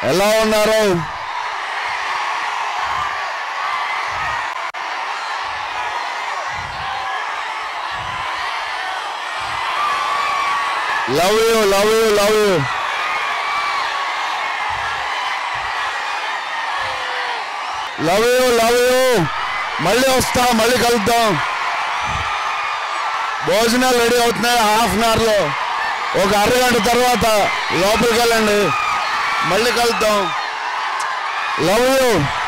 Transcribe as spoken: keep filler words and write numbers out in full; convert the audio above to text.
ఎలా ఉన్నారు? Love you love you love you love you love you మళ్ళీ వస్తా, మళ్ళీ కలుద్దాం. భోజనాలు రెడీ అవుతున్నాయి. హాఫ్ అన్ అవర్లో, ఒక అరగంట తర్వాత లోపలికి వెళ్ళండి. మళ్ళీ కలుద్దాం. Love you.